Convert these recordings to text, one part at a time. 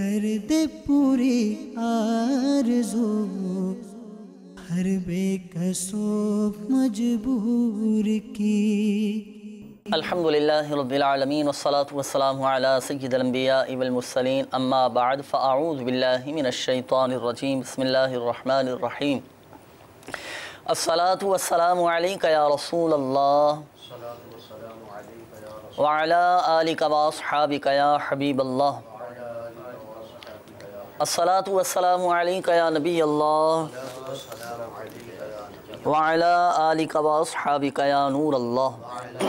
کر دے پوری آرزو ہر بے کسو مجبور کی۔ الحمدللہ رب العالمین والصلاة والسلام علی سید الانبیاء والمرسلین اما بعد فاعوذ باللہ من الشیطان الرجیم بسم اللہ الرحمن الرحیم الصلاة والسلام علیک یا رسول اللہ وعلی آلک واصحابک یا حبیب اللہ الصلاة والسلام علیک یا نبی اللہ وعلی آلک واصحابک یا نور اللہ۔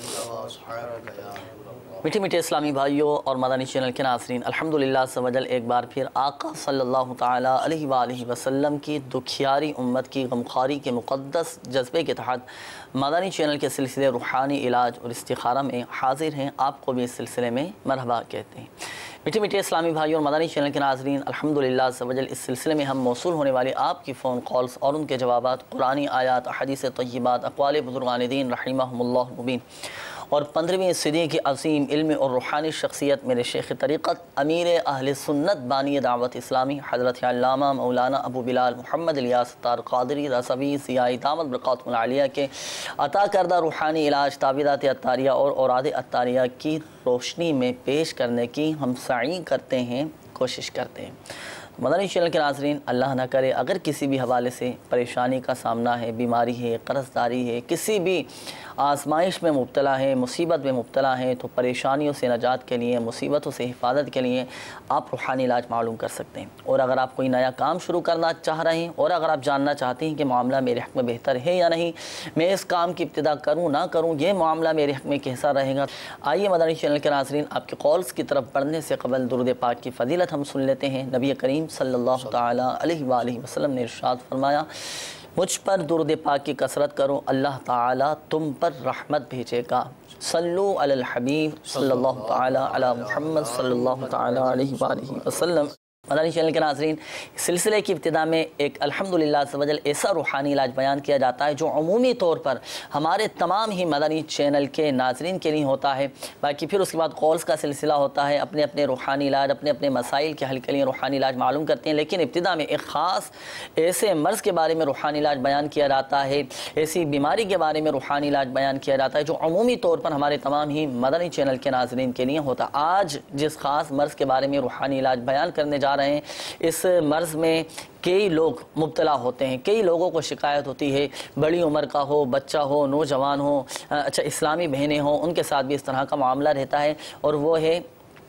میٹھے میٹھے اسلامی بھائیوں اور مدنی چینل کے ناظرین، الحمدللہ عز و جل ایک بار پھر آقا صلی اللہ تعالیٰ علیہ وآلہ وسلم کی دکھیاری امت کی غمخواری کے مقدس جذبے کے تحت مدنی چینل کے سلسلے روحانی علاج اور استخارہ میں حاضر ہیں۔ آپ کو بھی اس سلسلے میں مرحبا کہتے ہیں۔ میٹھے میٹھے اسلامی بھائیوں اور مدنی چینل کے ناظرین، الحمدللہ عز و جل اس سلسلے میں ہم موصول ہونے والی آپ کی فون کالز اور ان کے جوابات قرآنی آیات، احادیث طیبات، اقوال بزرگان دین رحمہم اللہ مبین اور 15ویں صدی کی عظیم علم اور روحانی شخصیت میرے شیخ طریقت امیر اہل سنت بانی دعوت اسلامی حضرت علامہ مولانا ابو بلال محمد الیاس ستار قادری رضوی ضیائی دامت برکاتہ العالیہ کے عطا کردہ روحانی علاج تعویذات عطاریہ اور اوراد عطاریہ کی روشنی میں پیش کرنے کی ہم سعی کرتے ہیں، کوشش کرتے ہیں۔ مدنی چینل کے ناظرین، اللہ نہ کرے اگر کسی بھی حوالے سے پریشانی کا سامنا ہے، بیماری ہے، قرض داری ہے، کسی بھی آزمائش میں مبتلا ہے، مصیبت میں مبتلا ہے، تو پریشانیوں سے نجات کے لیے، مصیبتوں سے حفاظت کے لیے آپ روحانی علاج معلوم کر سکتے ہیں۔ اور اگر آپ کوئی نیا کام شروع کرنا چاہ رہے ہیں اور اگر آپ جاننا چاہتے ہیں کہ معاملہ میرے حق میں بہتر ہے یا نہیں، میں اس کام کی ابتدا کروں نہ کروں، یہ معاملہ میرے حق میں کیسا رہے گا، آئیے مدنی چینل کے ناظرین آپ کے کالز کی طرف بڑھنے سے قبل درود پاک کی فضیلت ہم سن لیتے ہیں۔ نبی کریم صلی اللہ تعالیٰ علیہ وآلہ وسلم نے ارشاد فرمایا، مجھ پر درود پاک کی کثرت کرو، اللہ تعالیٰ تم پر رحمت بھیجے گا۔ صلو علی الحبیب صلی اللہ تعالیٰ علی محمد صلی اللہ تعالیٰ علیہ وآلہ وسلم۔ مدنی چینل کے ناظرین، سلسلے کی ابتدا میں ایک الحمدللہ عز و جل ایسا روحانی علاج بیان کیا جاتا ہے جو عمومی طور پر ہمارے تمام ہی مدنی چینل کے ناظرین کے لیے ہوتا ہے، باقی پھر اس کے بعد کالز کا سلسلہ ہوتا ہے، اپنے اپنے روحانی علاج، اپنے اپنے مسائل کے حل کے لیے روحانی علاج معلوم کرتے ہیں، لیکن ابتدا میں ایک خاص ایسے مرض کے بارے میں روحانی علاج بیان کیا جاتا ہے، ایسی بیماری کے بارے میں روحانی علاج بیان کیا جاتا ہے جو عمومی طور پر ہمارے تمام ہی مدنی چینل کے ناظرین کے لیے ہوتا ہے۔ آج جس خاص مرض کے بارے میں روحانی علاج بیان کرنے جا رہے ہیں، اس مرض میں کئی لوگ مبتلا ہوتے ہیں، کئی لوگوں کو شکایت ہوتی ہے، بڑی عمر کا ہو، بچہ ہو، نوجوان ہو، اسلامی بہنیں ہوں، ان کے ساتھ بھی اس طرح کا معاملہ رہتا ہے، اور وہ ہے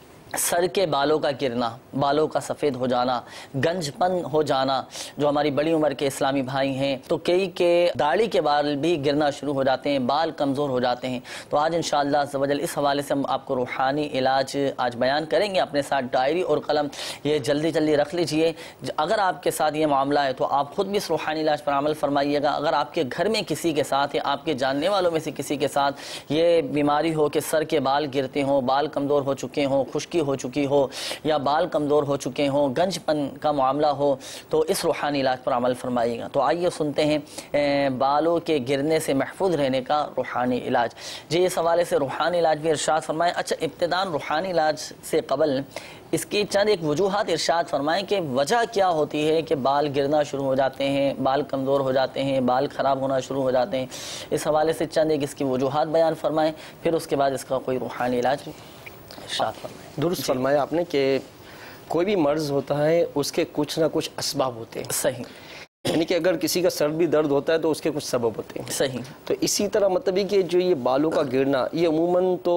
سر کے بالوں کا گرنا، بالوں کا سفید ہو جانا، گنج پن ہو جانا۔ جو ہماری بڑی عمر کے اسلامی بھائی ہیں تو کئی کے داڑھی کے بال بھی گرنا شروع ہو جاتے ہیں، بال کمزور ہو جاتے ہیں۔ تو آج انشاءاللہ عز و جل اس حوالے سے ہم آپ کو روحانی علاج آج بیان کریں گے۔ اپنے ساتھ ڈائری اور قلم یہ جلدی جلدی رکھ لیجئے، اگر آپ کے ساتھ یہ معاملہ ہے تو آپ خود بھی اس روحانی علاج پر عمل فرمائیے گا۔ اگر آپ کے گھر میں کسی کے ساتھ یا آپ کے جاننے والوں میں سے کسی کے ساتھ یہ بیماری ہو کہ سر کے بال گرتے ہوں، بال کمزور ہو چکے ہوں، خشکی ہو چکی ہو یا بال کمزور ہو چکے ہوں، گنج پن کا معاملہ ہو، تو اس روحانی علاج پر عمل فرمائیے گا۔ تو آئیے سنتے ہیں بالوں کے گرنے سے محفوظ رہنے کا روحانی علاج۔ جی اس حوالے سے روحانی علاج بھی ارشاد فرمائیں۔ اچھا، ابتداً روحانی علاج سے قبل اس کی چند ایک وجوہات ارشاد فرمائیں کہ وجہ کیا ہوتی ہے کہ بال گرنا شروع ہو جاتے ہیں، بال کمزور ہو جاتے ہیں، بال خراب ہونا شروع ہو جاتے ہیں۔ اس حوالے سے چند ایک اس کی وجوہات بیان فرمائیں، پھر اس کے بعد اس کا کوئی روحانی علاج ارشاد فرمائیں۔ درست فرمایا آپ نے کہ کوئی بھی مرض ہوتا ہے اس کے کچھ نہ کچھ اسباب ہوتے ہیں۔ صحیح، یعنی کہ اگر کسی کا سر بھی درد ہوتا ہے تو اس کے کچھ سبب ہوتے ہیں۔ صحیح۔ تو اسی طرح مطلب ہے کہ جو یہ بالوں کا گرنا یہ عموماً تو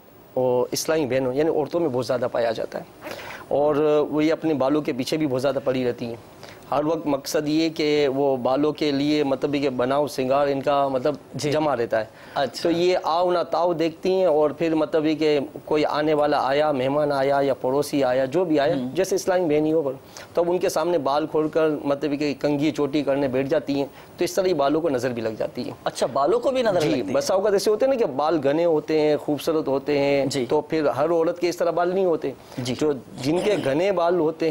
اسلامی بہنوں یعنی عورتوں میں بہت زیادہ پایا جاتا ہے، اور وہ یہ اپنے بالوں کے پیچھے بھی بہت زیادہ پڑی رہتی ہیں۔ ہر وقت مقصد یہ کہ وہ بالوں کے لیے مطلب کہ بناؤ سنگار ان کا مطلب جمع رہتا ہے۔ اچھا، تو یہ آؤ نہ تاؤ دیکھتی ہیں، اور پھر مطلب یہ کہ کوئی آنے والا آیا، مہمان آیا یا پڑوسی آیا، جو بھی آیا، جیسے اسلامی بہنیوں پر، تو اب ان کے سامنے بال کھول کر مطلب کہ کنگھی چوٹی کرنے بیٹھ جاتی ہیں، تو اس طرح ہی بالوں کو نظر بھی لگ جاتی ہے۔ اچھا، بالوں کو بھی نظر لگتی ہے؟ بس اوقات ایسے ہوتے ہیں نا کہ بال گھنے ہوتے ہیں، خوبصورت ہوتے ہیں، تو پھر ہر عورت کے اس طرح بال نہیں ہوتے۔ جو جن کے گھنے بال ہوتے ہیں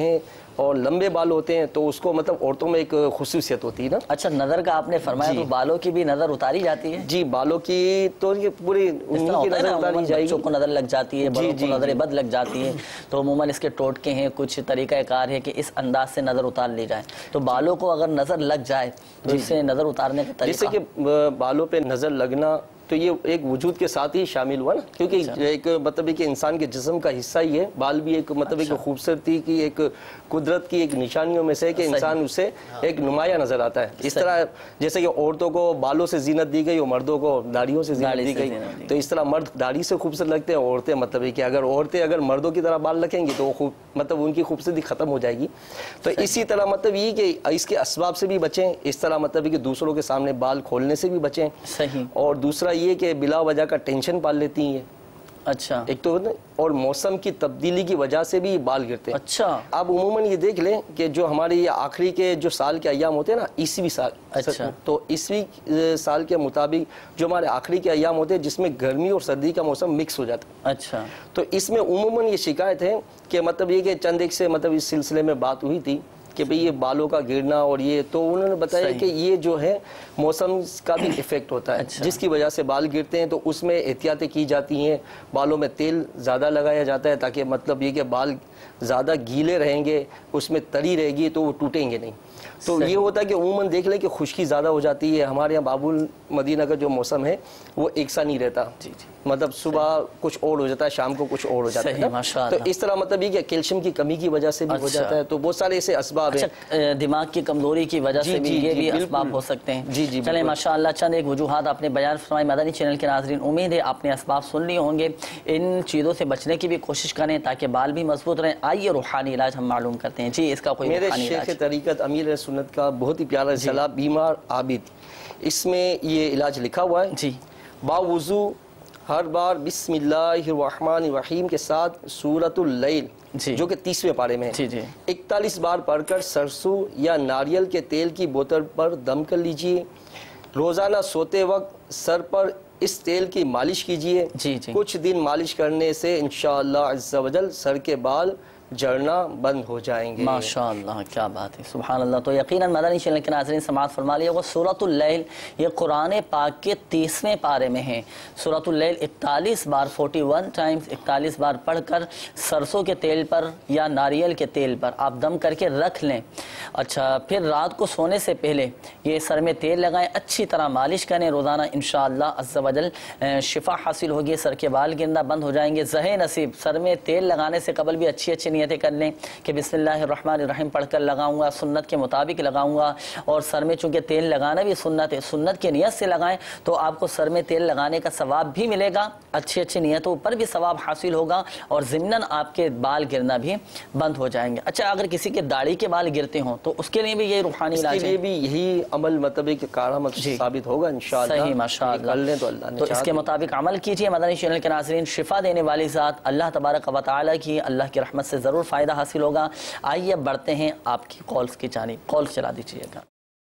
اور لمبے بال ہوتے ہیں تو اس کو مطلب عورتوں میں ایک خصوصیت ہوتی ہے نا. اچھا نظر کا آپ نے فرمایا تو بالوں کی بھی نظر اتاری جاتی ہے؟ جی بالوں کی تو یہ پوری انہی کی نظر اتاری جائے گی. بچوں کو نظر لگ جاتی ہے، بڑوں کو نظر بد لگ جاتی ہے، تو عموماً اس کے ٹوٹکے ہیں، کچھ طریقہ کار ہے کہ اس انداز سے نظر اتار لی جائے. تو بالوں کو اگر نظر لگ جائے تو اس سے نظر اتارنے کا طریقہ؟ جیسے کہ بالوں پہ نظر لگنا تو یہ ایک وجود کے ساتھ ہی شامل ہوا نا، کیونکہ ایک مطلب کہ انسان کے جسم کا حصہ ہی ہے. بال بھی ایک مطلب ایک خوبصورتی کی ایک قدرت کی ایک نشانیوں میں سے کہ انسان اسے ایک نمایاں نظر آتا ہے. اس طرح جیسے کہ عورتوں کو بالوں سے زینت دی گئی اور مردوں کو داڑھیوں سے زینت دی گئی، تو اس طرح مرد داڑھی سے خوبصورت لگتے ہیں، عورتیں مطلب کہ اگر مردوں کی طرح بال رکھیں گی تو مطلب ان کی خوبصورتی ختم ہو جائے گی. تو اسی طرح مطلب یہ کہ اس کے اسباب سے بھی بچیں، اس طرح مطلب کہ دوسروں کے سامنے بال کھولنے سے بھی بچیں. صحیح. اور دوسرا یہ کہ بلا وجہ کا ٹینشن پال لیتی ہیں. اچھا. ایک تو اور موسم کی تبدیلی کی وجہ سے بھی بال گرتے ہیں. اچھا. آپ عموماً یہ دیکھ لیں کہ جو ہمارے یہ آخری کے جو سال کے ایام ہوتے ہیں نا، عیسوی سال، تو عیسوی سال کے مطابق جو ہمارے آخری کے ایام ہوتے ہیں جس میں گرمی اور سردی کا موسم مکس ہو جاتا ہے. اچھا. تو اس میں عموماً یہ شکایت ہے کہ مطلب یہ کہ چند ایک سے مطلب اس سلسلے میں بات ہوئی تھی کہ بھئی یہ بالوں کا گرنا اور یہ، تو انہوں نے بتایا کہ یہ جو ہے موسم کا بھی ایفیکٹ ہوتا ہے جس کی وجہ سے بال گرتے ہیں. تو اس میں احتیاطیں کی جاتی ہیں، بالوں میں تیل زیادہ لگایا جاتا ہے تاکہ مطلب یہ کہ بال زیادہ گیلے رہیں گے، اس میں تری رہے گی تو وہ ٹوٹیں گے نہیں. تو یہ ہوتا ہے کہ عموماً دیکھ لیں کہ خشکی زیادہ ہو جاتی ہے. ہمارے یہاں باب المدینہ کا جو موسم ہے وہ ایک سا نہیں رہتا، مطلب صبح کچھ اور ہو جاتا ہے، شام کو کچھ اور ہو جاتا ہے. تو اس طرح مطلب یہ کہ کیلشیم کی کمی کی وجہ سے بھی ہو جاتا ہے. تو بہت سارے ایسے اسباب ہیں. دماغ کی کمزوری کی وجہ سے بھی یہ بھی اسباب ہو سکتے ہیں. چلیں ماشاءاللہ چند ایک وجوہات آپ نے بیان فرمائے. مدنی چینل کے ناظرین، امید ہے آپ نے اسباب سن لیے ہوں گے. ان چیزوں سے بچنے کی بھی کوشش کریں تاکہ بال بھی مضبوط رہیں. آئیے روحانی علاج ہم معلوم کرتے ہیں. جی اس کا کوئی میرے روحانی علاج؟ شیخ طریقت امیر سنت کا بہت ہی پیارا رسالہ بیمار عابد، اس میں یہ علاج لکھا ہوا ہے. جی. باوضو ہر بار بسم اللہ الرحمن الرحیم کے ساتھ سورۃ اللیل جو کہ 30ویں پارے میں ہے 41 بار پڑھ کر سرسوں یا ناریل کے تیل کی بوتل پر دم کر لیجئے. روزانہ سوتے وقت سر پر اس تیل کی مالش کیجئے. کچھ دن مالش کرنے سے انشاءاللہ عز و جل سر کے بال جڑنا بند ہو جائیں گے. ماشاءاللہ کیا بات ہے، سبحان اللہ. تو یقیناً مدنی چینل کے ناظرین سماعت فرما لیے ہوگا سورۃ اللیل یہ قرآن پاک کے 30ویں پارے میں ہے. سورۃ اللیل 41 بار 41 ٹائمز 41 بار پڑھ کر سرسوں کے تیل پر یا ناریل کے تیل پر آپ دم کر کے رکھ لیں. اچھا پھر رات کو سونے سے پہلے یہ سر میں تیل لگائیں، اچھی طرح مالش کریں روزانہ. انشاءاللہ عز و جل شفا حاصل ہوگی، سر کے بال گرنا بند ہو جائیں گے. زہ نصیب سر میں تیل لگانے سے قبل بھی اچھی نیتیں کر لیں کہ بسم اللہ الرحمن الرحیم پڑھ کر لگاؤں گا، سنت کے مطابق لگاؤں گا. اور سر میں چونکہ تیل لگانا بھی سنت ہے، سنت کی نیت سے لگائیں تو آپ کو سر میں تیل لگانے کا ثواب بھی ملے گا، اچھی نیتوں پر بھی ثواب حاصل ہوگا اور ضمناً آپ کے بال گرنا بھی بند ہو جائیں گے. اچھا اگر کسی کے داڑھی کے بال گرتے ہوں تو اس کے لیے بھی یہ روحانی علاج ہے؟ اس کے لیے بھی یہی عمل مطلب کہ کارآمد ثابت ہوگا انشاءاللہ. صحیح ماشاءاللہ. تو اس کے مطابق عمل کیجئے. مدنی چینل کے ناظرین شفا دینے والی ذات اللہ تبارک و تعالی کی اللہ کی رحمت سے ضرور فائدہ حاصل ہوگا. آئیے اب بڑھتے ہیں آپ کی کالز کی جانب. کالز چلا دیجئے گا.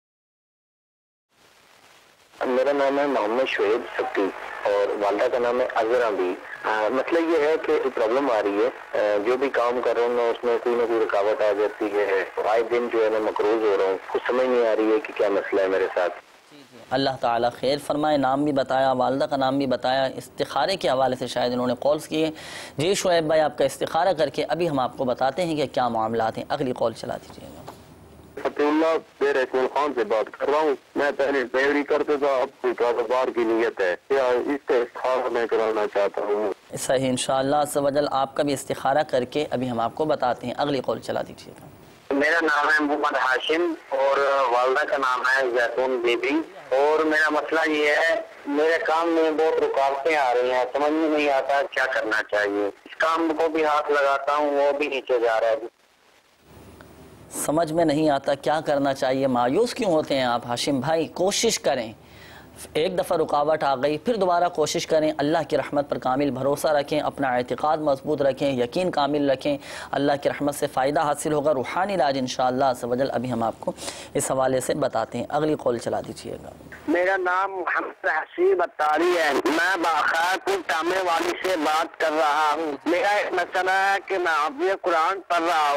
میرا نام ہے محمد شعیب سبتی اور والدہ کا نام ہے عذرا بھی. مسئلہ یہ ہے کہ پرابلم آ رہی ہے، جو بھی کام کر رہا ہوں میں اس میں کوئی نہ کوئی رکاوٹ آ جاتی ہے. آئے دن جو ہے میں مقروض ہو رہا ہوں، کچھ سمجھ نہیں آ رہی ہے کہ کیا مسئلہ ہے میرے ساتھ. اللہ تعالیٰ خیر فرمائے. نام بھی بتایا، والدہ کا نام بھی بتایا. استخارے کے حوالے سے شاید انہوں نے کالز کیے. جی شعیب بھائی آپ کا استخارہ کر کے ابھی ہم آپ کو بتاتے ہیں کہ کیا معاملات ہیں. اگلی کال چلا دیجیے گا. فتح اللہ بیر اکمل خان سے بات کر رہا ہوں. میں پہلے ڈیوری کرتا تھا، اب کوئی کاروبار کی نیت ہے، یا اس کا استخارہ میں کرانا چاہتا ہوں. صحیح انشاءاللہ عز و جل آپ کا بھی استخارہ کر کے ابھی ہم آپ کو بتاتے ہیں. اگلی کال چلا دیجیے گا. میرا نام ہے محمد ہاشم اور والدہ کا نام ہے زیتون بی بی. اور میرا مسئلہ یہ ہے میرے کام میں بہت رکاوٹیں آ رہی ہیں، سمجھ میں نہیں آتا کیا کرنا چاہیے. اس کام کو بھی ہاتھ لگاتا ہوں وہ بھی نیچے جا رہا ہے. سمجھ میں نہیں آتا کیا کرنا چاہیے. مایوس کیوں ہوتے ہیں آپ ہاشم بھائی؟ کوشش کریں. ایک دفعہ رکاوٹ آ گئی پھر دوبارہ کوشش کریں. اللہ کی رحمت پر کامل بھروسہ رکھیں، اپنا اعتقاد مضبوط رکھیں، یقین کامل رکھیں. اللہ کی رحمت سے فائدہ حاصل ہوگا. روحانی علاج انشاءاللہ عز و جل ابھی ہم آپ کو اس حوالے سے بتاتے ہیں. اگلی کال چلا دیجیے گا. میرا نام محمد حسیب اتاری ہے. میں باخیر ٹامے والی سے بات کر رہا ہوں. میرا ایک مسئلہ ہے کہ میں حافظ قرآن پڑھ رہا ہوں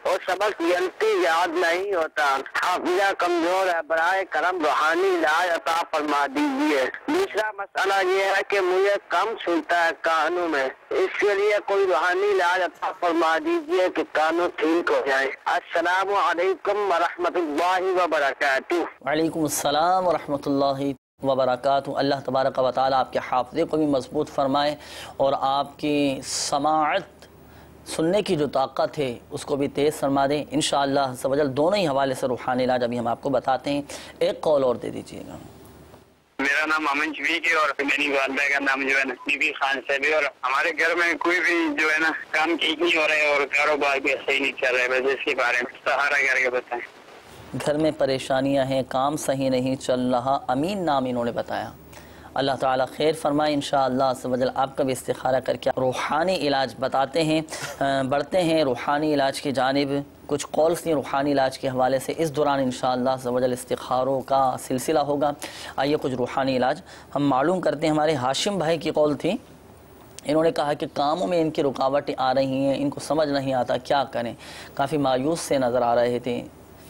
और सबक जल्दी याद नहीं होता, हाफिजा कमजोर है, बराए करम रूहानी इलाज अता फरमा दीजिए। दूसरा मसला ये है कि मुझे कम सुनता है कानों में, इसके लिए कोई रूहानी इलाज अता फरमा दीजिए कि कानों ठीक हो जाए। अस्सलामु अलैकुम व रहमतुल्लाहि व बरकातुहू। वालेकुम अस्सलाम व रहमतुल्लाहि व बरकातुहू। अल्लाह तबारक व तआला आपके हाफ़िज़े को भी मजबूत फरमाए और आपकी समाअत सुनने की जो ताकत है उसको भी तेज़ फरमा दें इंशाअल्लाह सवजल। दोनों ही हवाले से रूहानी इलाज अभी हम आपको बताते हैं। एक कॉल और दे दीजिएगा। मेरा नाम अमन शफीक है और मेरी वालदा का नाम जो है ना बीबी खान साहब है, और हमारे घर में कोई भी जो है ना काम ठीक नहीं हो रहा है और कारोबार भी सही नहीं चल रहा है, बस इसके बारे में सहारा करके बताएं। घर में परेशानियां हैं, काम सही नहीं चल रहा, अमीन नाम इन्होंने बताया। अल्लाह ताला खैर फरमाए इंशाअल्लाह अज़्ज़ वजल। आपका भी इस्तिखारा करके रूहानी इलाज बताते हैं। बढ़ते हैं रूहानी इलाज की जानिब। कुछ कॉल्स थी रूहानी इलाज के हवाले से, इस दौरान इंशाअल्लाह अज़्ज़ वजल इस्तिखारों का सिलसिला होगा। आइए कुछ रूहानी इलाज हम मालूम करते हैं। हमारे हाशिम भाई की कॉल थी, इन्होंने कहा कि कामों में इनकी रुकावटें आ रही हैं, इनको समझ नहीं आता क्या करें, काफ़ी मायूस से नज़र आ रहे थे।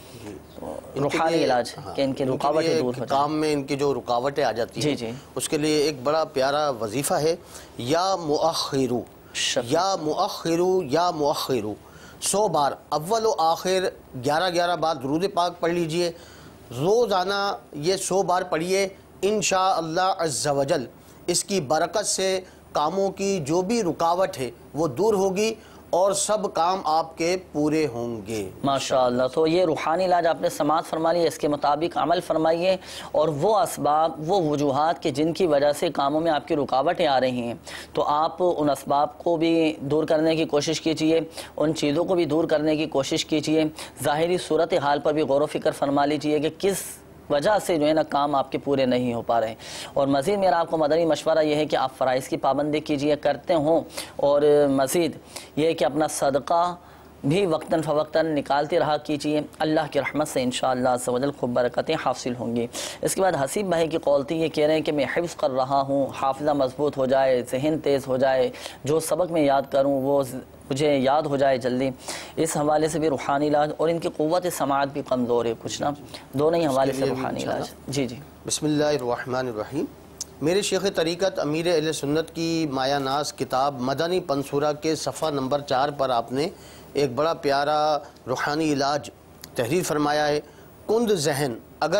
रूहानी इलाज कि इनकी रुकावटें दूर हो जाए, काम में इनकी जो रुकावटें आ जाती हैं, जी उसके लिए एक बड़ा प्यारा वजीफ़ा है, या मुअख्खिरू या मुअख्खिरू या मुअख्खिरू। 100 बार अव्वल व आखिर 11-11 बार दुरूद पाक पढ़ लीजिए। रोज़ाना ये 100 बार पढ़िए, इंशाअल्लाह अज़्ज़ वजल इसकी बरकत से कामों की जो भी रुकावट है वो दूर होगी और सब काम आपके पूरे होंगे माशाअल्लाह। तो ये रूहानी इलाज आपने समाअत फरमा लिया, इसके मुताबिक अमल फरमाइए और वो असबाब, वो वजूहात के जिनकी वजह से कामों में आपकी रुकावटें आ रही हैं, तो आप उन असबाब को भी दूर करने की कोशिश कीजिए, उन चीज़ों को भी दूर करने की कोशिश कीजिए। ज़ाहिरी सूरत हाल पर भी गौर व फिक्र फरमा लीजिए कि किस वजह से जो है ना काम आपके पूरे नहीं हो पा रहे हैं। और मज़ीद मेरा आपको मदनी मशवरा ये है कि आप फ़राइज़ की पाबंदी कीजिए, करते हों, और मज़ीद ये है कि अपना सदका भी वक्तन फ़वक्तन निकालते रहा कीजिए। अल्लाह की रहमत से इंशाअल्लाह अज़्ज़ वजल खूब बरकतें हासिल होंगी। इसके बाद हसीब भाई की कॉल थी, ये कह रहे हैं कि मैं हिफ्ज़ कर रहा हूँ, हाफ़िज़ा मज़बूत हो जाए, ज़हन तेज़ हो जाए, जो सबक मैं याद करूँ वो मुझे याद हो जाए जल्दी। इस हवाले से भी रूहानी इलाज, और इनकी क़ुव्वत समाअत भी कमज़ोर है कुछ ना, दोनों ही हवाले से रूहानी इलाज। जी जी बिस्मिल्लाहिर्रहमानिर्रहीम। मेरे शेख तरीक़त अमीर अहले सुन्नत की माया नाज किताब मदनी पंसूरा के सफ़ा नंबर 4 पर आपने एक बड़ा प्यारा रूहानी इलाज तहरीर फरमाया है। कुंद जहन अगर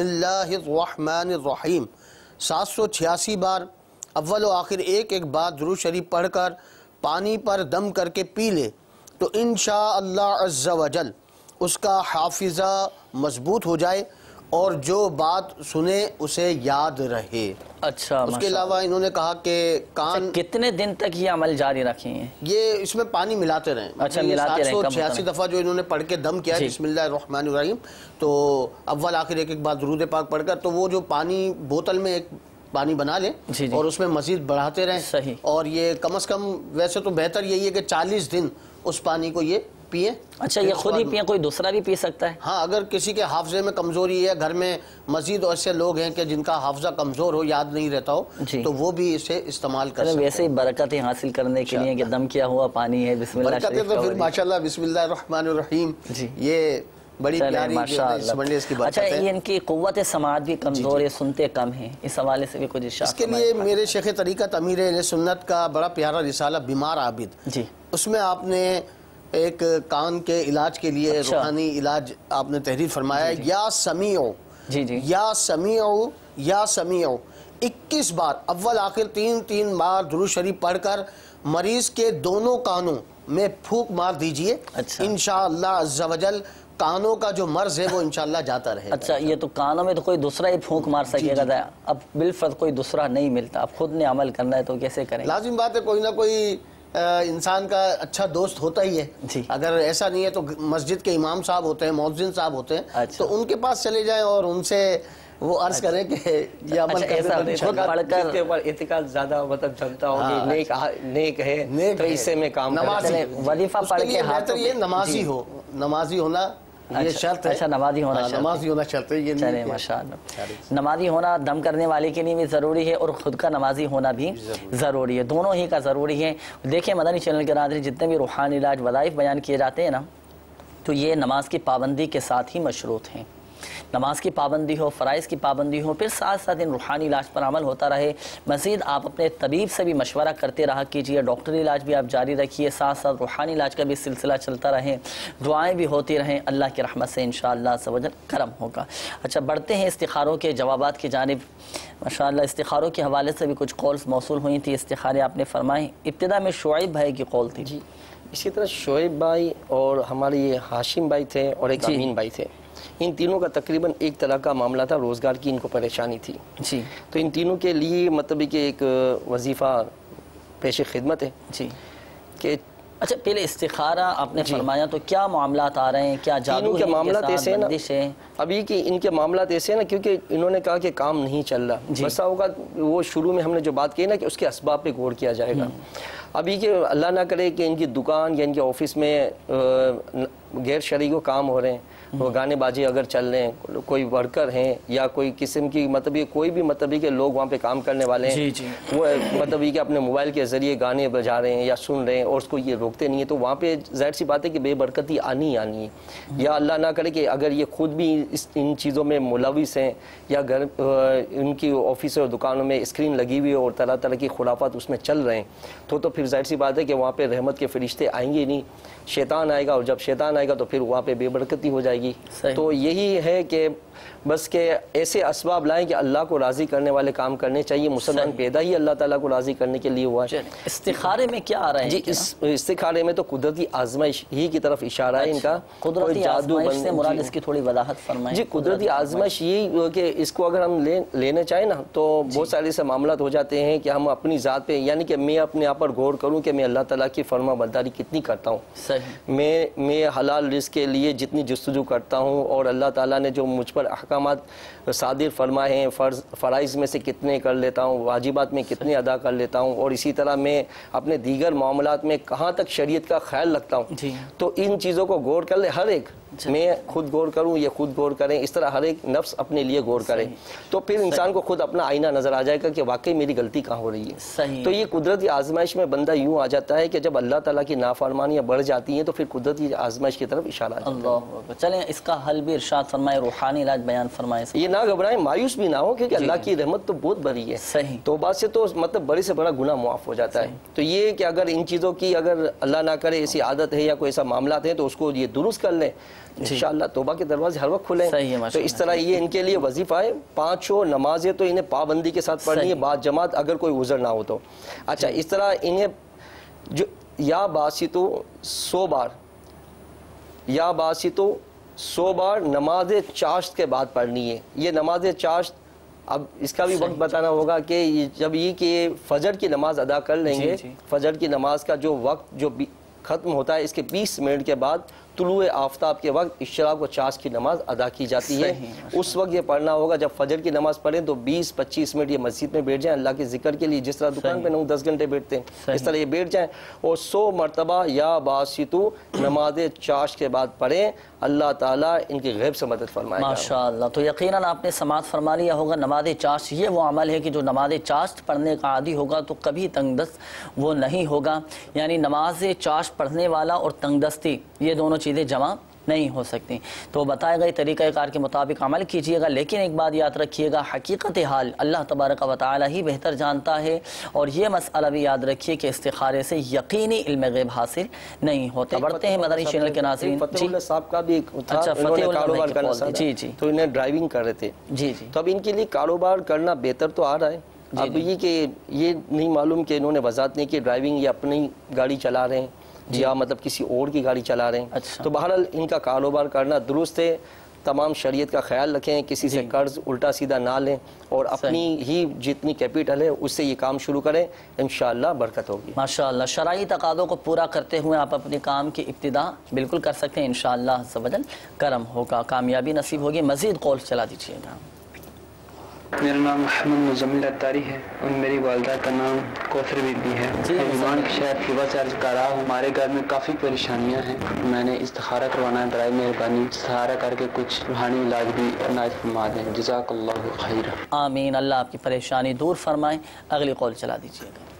बिस्मिल्लाहिर्रहमानिर्रहीम 786 बार अव्वल व आखिर एक बार दुरूद शरीफ पढ़कर पानी पर दम करके पी ले तो इंशाअल्लाह अज़्ज़ वजल उसका हाफिज़ा मजबूत हो जाए और जो बात सुने उसे याद रहे। अच्छा, उसके अलावा इन्होंने कहा कि कान कितने दिन तक ये अमल जारी रखेंगे? ये इसमें पानी मिलाते रहें। अच्छा, मिलाते रहें। 786 दफ़ा जो इन्होंने पढ़ के दम किया बिस्मिल्लाहिर्रहमानिर्रहीम, तो अव्वल आखिर एक बार दुरूद पाक पढ़कर, तो वो जो पानी बोतल में एक पानी बना लें और उसमें मज़ीद बढ़ाते रहें। सही। और ये कम से कम, वैसे तो बेहतर यही है कि 40 दिन उस पानी को ये पिए। अच्छा, ये खुद ही पिए, कोई दूसरा भी पी सकता है? हाँ, अगर किसी के हाफजे में कमज़ोरी है, घर में मज़ीद ऐसे लोग हैं कि जिनका हाफजा कमज़ोर हो, याद नहीं रहता हो, तो वो भी इसे इस्तेमाल कर सकते हैं। वैसे ही बरकतें हासिल करने के लिए कि दम किया हुआ पानी है, बिस्मिल्लाह बरकतें तो फिर माशाअल्लाह बिस्मिल्लाहिर्रहमानिर्रहीम, ये बड़ी प्यारी माशाअल्लाह। अच्छा, ये इनकी क़ुव्वत समाअत भी कमज़ोर है, सुनते कम हैं, इस हवाले से भी कुछ इरशाद। इसके लिए मेरे शेख तरीक़त अमीर अहले सुन्नत का बड़ा प्यारा रिसाला बीमार आबिद, जी, उसमें आपने एक कान के इलाज के लिए रूहानी इलाज आपने तहरीर फरमाया। या समीओ, जी जी, या समीओ या समीओ 21 बार अव्वल आखिर 3-3 बार दुरूद शरीफ पढ़कर मरीज के दोनों कानों में फूंक मार दीजिए। अच्छा। इंशाअल्लाह अज़्ज़ वजल कानों का जो मर्ज है वो इंशाअल्लाह जाता रहेगा। अच्छा, ये तो कानों में तो कोई दूसरा ही फूंक मार सकेगा, अब बिलफर्ज कोई दूसरा नहीं मिलता, अब खुद ने अमल करना है तो कैसे करें? लाजिम बात है, कोई ना कोई इंसान का अच्छा दोस्त होता ही है। अगर ऐसा नहीं है तो मस्जिद के इमाम साहब होते हैं, मौज़िन साहब होते हैं। अच्छा। तो उनके पास चले जाएं और उनसे वो अर्ज करें कि ये अमल जिसके ऊपर इतिकाद ज्यादा मतलब जनता होगी, नेक है तो इससे में काम नमाजी वजीफा पढ़ के बेहतर ये नमाजी हो, नमाजी होना ये शर्त है। अच्छा, नमाजी होना शर्त है। नमाजी होना शर्त है। ये चले माशाअल्लाह। नमाजी होना दम करने वाले के लिए भी ज़रूरी है और ख़ुद का नमाजी होना भी ज़रूरी है, दोनों ही का ज़रूरी है। देखिए मदनी चैनल के नाज़रीन, जितने भी रूहानी इलाज वज़ाइफ बयान किए जाते हैं ना, تو یہ نماز کی پابندی کے ساتھ ہی مشروط ہیں. نماز کی پابندی ہو، فرائض کی پابندی ہو، پھر ساتھ ساتھ ان روحانی علاج پر عمل ہوتا رہے. مزید آپ اپنے طبیب سے بھی مشورہ کرتے رہا کیجئے، ڈاکٹری علاج بھی آپ جاری رکھیے، ساتھ ساتھ روحانی علاج کا بھی سلسلہ چلتا رہے، دعائیں بھی ہوتی رہیں. اللہ کی رحمت سے انشاءاللہ عز و جل کرم ہوگا. اچھا، بڑھتے ہیں استخاروں کے جوابات کی جانب. ماشاءاللہ استخاروں کے حوالے سے بھی کچھ کالز موصول ہوئی تھی، استخارے آپ نے فرمائیں. ابتدا میں شعیب بھائی کی قول تھی. جی، اسی طرح شعیب بھائی اور ہمارے یہ ہاشم بھائی تھے اور ایک امین بھائی تھے. ان تینوں کا تقریباً ایک طرح کا معاملہ تھا، روزگار کی ان کو پریشانی تھی. جی. تو ان تینوں کے لیے مطلب کہ ایک وظیفہ پیش خدمت ہے. جی. کہ اچھا، پہلے استخارہ آپ نے فرمایا تو کیا معاملات آ رہے ہیں؟ کیا جادو کے معاملات ایسے ہیں نا ابھی کہ ان کے معاملات ایسے ہیں نا، کیونکہ انہوں نے کہا کہ کام نہیں چل رہا. بسا ہوگا وہ شروع میں ہم نے جو بات کی نا کہ اس کے اسباب پہ غور کیا جائے گا. ابھی کہ اللہ نہ کرے کہ ان کی دکان یا ان کے آفس میں غیر شرعی کو کام ہو رہے ہیں، وہ گانے بازی اگر چل رہے ہیں، کوئی ورکر ہیں یا کوئی قسم کی مطلب کوئی بھی مطلب کہ لوگ وہاں پہ کام کرنے والے ہیں، وہ مطلب کہ اپنے موبائل کے ذریعے گانے بجا رہے ہیں یا سن رہے ہیں اور اس کو یہ روکتے نہیں ہیں، تو وہاں پہ ظاہر سی بات ہے کہ بے برکتی آنی ہی آنی ہے. یا اللہ نہ کرے کہ اگر یہ خود بھی ان چیزوں میں ملوث ہیں یا گھر ان کی آفس اور دکانوں میں اسکرین لگی ہوئی اور طرح طرح کی خرافات اس میں چل رہے ہیں، تو پھر ظاہر سی بات ہے کہ وہاں پہ رحمت کے فرشتے آئیں گے نہیں، شیطان آئے گا، اور جب شیطان آئے گا تو پھر وہاں پہ بے برکتی ہو جائے گی. تو یہی ہے کہ بس کہ ایسے اسباب لائیں کہ اللہ کو راضی کرنے والے کام کرنے چاہیے. مسلمان پیدا ہی اللہ تعالیٰ کو راضی کرنے کے لیے ہوا ہے. استخارے میں کیا آ رہا ہے؟ جی، اس استخارے میں تو قدرتی آزمائش ہی کی طرف اشارہ ہے ان کا. قدرتی آزمائش سے مراد اس کی تھوڑی وضاحت فرمائیں. جی، قدرتی آزمائش یہی کہ اس کو اگر ہم لینے چاہیں نا تو بہت سارے ایسے معاملات ہو جاتے ہیں کہ ہم اپنی ذات پہ، یعنی کہ میں اپنے آپ پر غور کروں کہ میں اللہ تعالیٰ کی فرما برداری کتنی کرتا ہوں. میں حلال رزق کے لیے جتنی جستجو کرتا ہوں اور اللہ تعالیٰ نے جو مجھ پر احکامات صادر فرمائے ہیں، فرائض میں سے کتنے کر لیتا ہوں، واجبات میں کتنے ادا کر لیتا ہوں، اور اسی طرح میں اپنے دیگر معاملات میں کہاں تک شریعت کا خیال رکھتا ہوں. تو ان چیزوں کو غور کر لے ہر ایک، میں خود غور کروں، یہ خود غور کریں، اس طرح ہر ایک نفس اپنے لیے غور کرے، تو پھر انسان کو خود اپنا آئینہ نظر آ جائے گا کہ واقعی میری غلطی کہاں ہو رہی ہے. تو یہ قدرتی آزمائش میں بندہ یوں آ جاتا ہے کہ جب اللہ تعالیٰ کی نافرمانیاں بڑھ جاتی ہیں تو پھر قدرتی آزمائش کی طرف اشارہ آ جاتا ہے. چلیں اس کا حل بھی ارشاد فرمائے، روحانی علاج بیان فرمائے. یہ نہ گھبرائیں، مایوس بھی نہ ہو، کیونکہ اللہ کی رحمت تو بہت بڑی ہے. توبہ سے تو مطلب بڑے سے بڑا گناہ معاف ہو جاتا ہے. تو یہ کہ اگر ان چیزوں کی اگر اللہ نہ کرے ایسی عادت ہے یا کوئی ایسا معاملات ہے تو اس کو یہ درست کر لیں، انشاءاللہ توبہ کے دروازے ہر وقت کھلیں. تو اس طرح یہ ان کے لیے وظیفہ ہے. 5 نمازیں تو انہیں پابندی کے ساتھ پڑھنی ہے، بعد جماعت اگر کوئی عذر نہ ہو تو. اچھا، اس طرح انہیں جو یا باسطو 100 بار، یا باسطو 100 بار نماز چاشت کے بعد پڑھنی ہے. یہ نماز چاشت، اب اس کا بھی وقت بتانا ہوگا کہ جب یہ کہ فجر کی نماز ادا کر لیں گے، فجر کی نماز کا جو وقت جو ختم ہوتا ہے اس کے 20 منٹ کے بعد طلوع آفتاب کے وقت اشراق و چاشت کی نماز ادا کی جاتی ہے. اس وقت یہ پڑھنا ہوگا. جب فجر کی نماز پڑھیں تو 20-25 منٹ یہ مسجد میں بیٹھ جائیں اللہ کے ذکر کے لیے، جس طرح دکان پہ 9-10 گھنٹے بیٹھتے ہیں اس طرح یہ بیٹھ جائیں، اور 100 مرتبہ یا باسطو نماز چاشت کے بعد پڑھیں. اللہ تعالیٰ ان کی غیب سے مدد فرمائے گا. ماشاءاللہ. تو یقیناً آپ نے سماعت فرما لیا ہوگا، نماز چاشت یہ وہ عمل ہے کہ جو نماز چاشت پڑھنے کا عادی ہوگا تو کبھی تنگ دست وہ نہیں ہوگا. یعنی نماز چاشت پڑھنے والا اور تنگ دستی یہ دونوں چیزیں جمع نہیں ہو سکتی. تو بتائے گئے طریقہ کار کے مطابق عمل کیجئے گا. لیکن ایک بات یاد رکھیے گا، حقیقت حال اللہ تبارک و تعالی ہی بہتر جانتا ہے. اور یہ مسئلہ بھی یاد رکھیے کہ استخارے سے یقینی علم غیب حاصل نہیں ہوتے. بڑھتے ہیں مدنی چینل کے ناظرین. فتح اللہ صاحب کا بھی ایک تھا، انہوں نے کاروبار کرنا ساتھ، تو انہیں ڈرائیونگ کر رہے تھے. تو اب ان کے لیے کاروبار کرنا بہتر تو آ رہا ہے. اب یہ کہ یہ نہیں معلوم کہ انہوں نے وضاحت نہیں کہ ڈرائیونگ یا اپنی گاڑی چلا رہے ہیں یا مطلب کسی اور کی گاڑی چلا رہے ہیں. تو بہرحال ان کا کاروبار کرنا درست ہے. تمام شریعت کا خیال رکھیں، کسی سے قرض الٹا سیدھا نہ لیں، اور اپنی ہی جتنی کیپیٹل ہے اس سے یہ کام شروع کریں، انشاءاللہ برکت ہوگی. ماشاءاللہ. شرعی تقاضوں کو پورا کرتے ہوئے آپ اپنے کام کی ابتدا بالکل کر سکتے ہیں، انشاءاللہ عز و جل کرم ہوگا، کامیابی نصیب ہوگی. مزید قول چلا دیجیے گا. میرا نام محمد مزمل اتاری ہے اور میری والدہ کا نام کوثر بی بی ہے. ایمان کے شہر فیبا سے عرض کر رہا ہوں، ہمارے گھر میں کافی پریشانیاں ہیں. میں نے استخارہ کروانا ہے، برائے مہربانی استخارہ کر کے کچھ روحانی علاج بھی عنایت فرما دیں. جزاک اللہ خیر. آمین. اللہ آپ کی پریشانی دور فرمائیں. اگلی قول چلا دیجیے گا.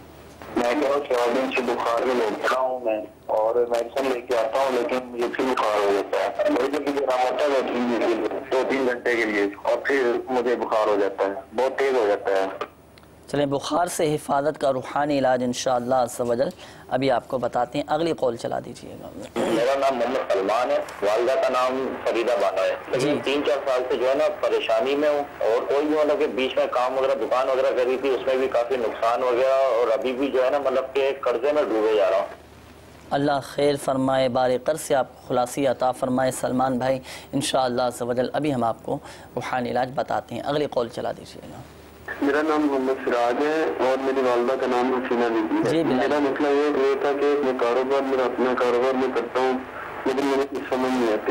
میں کہہ رہا ہوں 4 دن سے بخار میں لڑتا ہوں میں اور میڈیسن لے کے آتا ہوں لیکن مجھے پھر بخار ہو جاتا ہے. بڑی جلدی آرام آتا ہے 2-3 گھنٹے کے لیے اور پھر مجھے بخار ہو جاتا ہے, بہت تیز ہو جاتا ہے. چلیں بخار سے حفاظت کا روحانی علاج انشاءاللہ عز و جل ابھی آپ کو بتاتے ہیں. اگلی قول چلا دیجیے گا. میرا نام محمد سلمان ہے, والدہ کا نام فریدہ بانو ہے. لیکن 3-4 سال سے جو ہے نا پریشانی میں ہوں اور کوئی بھی مطلب کہ بیچ میں کام وغیرہ دکان وغیرہ کری تھی اس میں بھی کافی نقصان وغیرہ اور ابھی بھی جو ہے نا مطلب کہ قرضے میں ڈوبے جا رہا ہوں. اللہ خیر فرمائے, بار قرض سے آپ کو خلاصی عطا فرمائے سلمان بھائی انشاءاللہ عز و جل. ابھی ہم آپ کو روحانی علاج بتاتے ہیں. اگلی قول چلا دیجیے گا. میرا نام محمد سراج ہے اور میری والدہ کا نام حسینہ بی ہے. میرا مسئلہ یہ تھا کہ میں کاروبار میرا اپنا کاروبار میں کرتا ہوں لیکن مجھے کچھ سمجھ نہیں آتی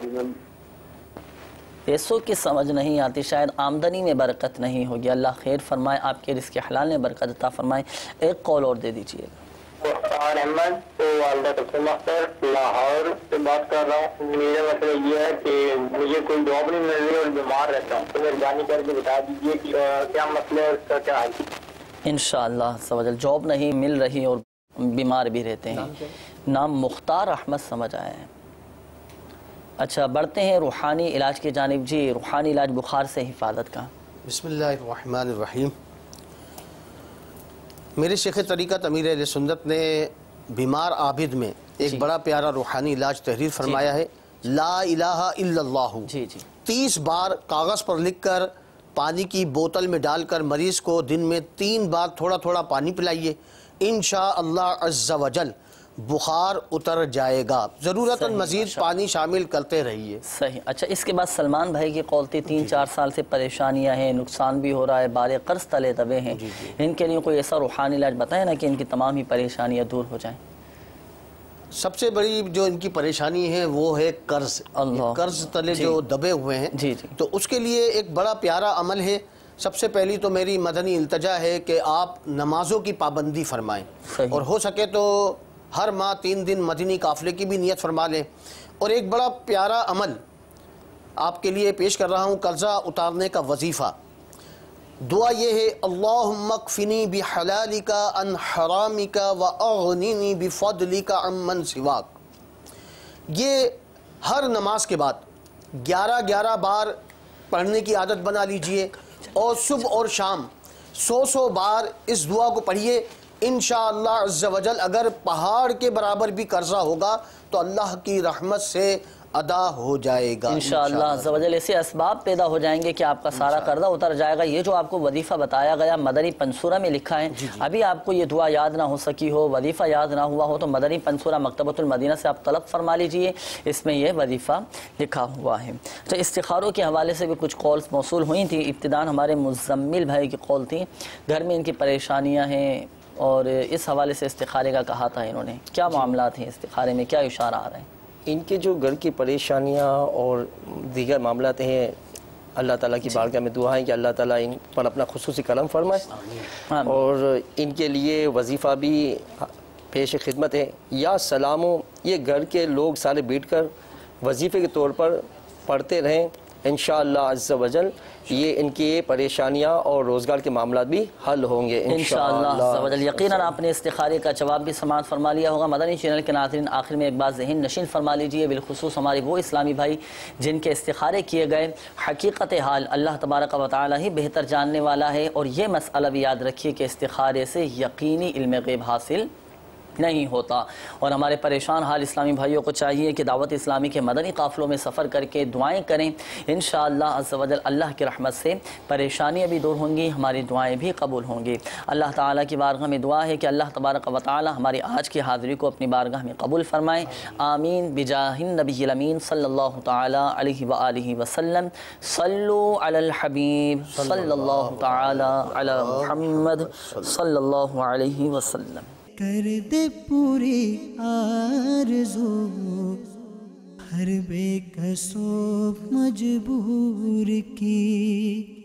پیسوں کی سمجھ نہیں آتی, شاید آمدنی میں برکت نہیں ہوگی. اللہ خیر فرمائے, آپ کے رزق حلال میں برکت عطا فرمائے. ایک قول اور دے دیجیے گا. مختار احمد تو والدہ تبسم اختر لاہور سے بات کر رہا ہوں. میرا مسئلہ یہ ہے کہ مجھے کوئی جاب نہیں مل رہی اور بیمار رہتا ہوں, تو مہربانی کر کے بتا دیجیے کہ کیا مسئلہ ہے, اس کا کیا حل ہے. انشاءاللہ عز و جل جاب نہیں مل رہی اور بیمار بھی رہتے ہیں. نام مختار احمد سمجھ آیا ہے. اچھا بڑھتے ہیں روحانی علاج کی جانب. جی روحانی علاج بخار سے حفاظت کا. بسم اللہ الرحمن الرحیم. میرے شیخ طریقت امیر اہل سنت نے بیمار عابد میں ایک بڑا پیارا روحانی علاج تحریر فرمایا ہے. لا الہ الا اللہ 30 بار کاغذ پر لکھ کر پانی کی بوتل میں ڈال کر مریض کو دن میں 3 بار تھوڑا تھوڑا پانی پلائیے. انشاءاللہ عز و جل بخار اتر جائے گا. ضرورت مزید پانی شامل کرتے رہیے. صحیح. اچھا اس کے بعد سلمان بھائی کی قول تھی 3-4 سال سے پریشانیاں ہیں, نقصان بھی ہو رہا ہے, بار قرض تلے دبے ہیں. ان کے لیے کوئی ایسا روحانی علاج بتائیں نا کہ ان کی تمام ہی پریشانیاں دور ہو جائیں. سب سے بڑی جو ان کی پریشانی ہے وہ ہے قرض. قرض تلے جو دبے ہوئے ہیں تو اس کے لیے ایک بڑا پیارا عمل ہے. سب سے پہلی تو میری مدنی التجا ہے کہ آپ نمازوں کی پابندی فرمائیں اور ہو سکے تو ہر ماہ 3 دن مدنی قافلے کی بھی نیت فرما لیں. اور ایک بڑا پیارا عمل آپ کے لیے پیش کر رہا ہوں, قرضہ اتارنے کا وظیفہ. دعا یہ ہے اللہم اکفنی بحلالک عن حرامک واغننی بفضلک عمن سواک. یہ ہر نماز کے بعد 11 بار پڑھنے کی عادت بنا لیجئے اور صبح اور شام 100 بار اس دعا کو پڑھیے. انشاءاللہ عز و جل اگر پہاڑ کے برابر بھی قرضہ ہوگا تو اللہ کی رحمت سے ادا ہو جائے گا. انشاءاللہ عز و جل ایسے اسباب پیدا ہو جائیں گے کہ آپ کا سارا قرضہ اتر جائے گا. یہ جو آپ کو وظیفہ بتایا گیا مدنی پنسورہ میں لکھا ہے. ابھی آپ کو یہ دعا یاد نہ ہو سکی ہو, وظیفہ یاد نہ ہوا ہو تو مدنی پنسورہ مکتبۃ المدینہ سے آپ طلب فرما لیجئے, اس میں یہ وظیفہ لکھا ہوا ہے. تو استخاروں کے حوالے سے بھی کچھ کالز موصول ہوئی تھیں. ابتداءً ہمارے مزمل بھائی کی کال تھی, گھر میں ان کی پریشانیاں ہیں اور اس حوالے سے استخارے کا کہا تھا انہوں نے. کیا معاملات ہیں استخارے میں, کیا اشارہ آ رہے ہیں؟ ان کے جو گھر کی پریشانیاں اور دیگر معاملات ہیں, اللہ تعالیٰ کی بارگاہ میں دعا ہے کہ اللہ تعالیٰ ان پر اپنا خصوصی کرم فرمائے. اور ان کے لیے وظیفہ بھی پیش خدمت ہے. یا سلامو, یہ گھر کے لوگ سارے بیٹھ کر وظیفے کے طور پر پڑھتے رہیں. انشاءاللہ عز و جل یہ ان کی پریشانیاں اور روزگار کے معاملات بھی حل ہوں گے انشاءاللہ عز و جل. یقیناً آپ نے استخارے کا جواب بھی سماعت فرما لیا ہوگا. مدنی چینل کے ناظرین آخر میں ایک بات ذہن نشین فرما لیجئے, بالخصوص ہمارے وہ اسلامی بھائی جن کے استخارے کیے گئے, حقیقت حال اللہ تبارک و تعالی ہی بہتر جاننے والا ہے. اور یہ مسئلہ بھی یاد رکھیے کہ استخارے سے یقینی علم غیب حاصل نہیں ہوتا. اور ہمارے پریشان حال اسلامی بھائیوں کو چاہیے کہ دعوت اسلامی کے مدنی قافلوں میں سفر کر کے دعائیں کریں. انشاءاللہ عز و جل اللہ کی رحمت سے پریشانیاں بھی دور ہوں گی, ہماری دعائیں بھی قبول ہوں گی. اللہ تعالیٰ کی بارگاہ میں دعا ہے کہ اللہ تبارک و تعالی ہماری آج کی حاضری کو اپنی بارگاہ میں قبول فرمائیں. آمین بجاہ النبی الامین صلی اللہ تعالی علیہ وآلہ وسلم. صلو علی الحبیب صلی اللہ تعالی علی محمد صلی اللہ علیہ وسلم. کر دے پوری آرزو ہر بے کسو مجبور کی.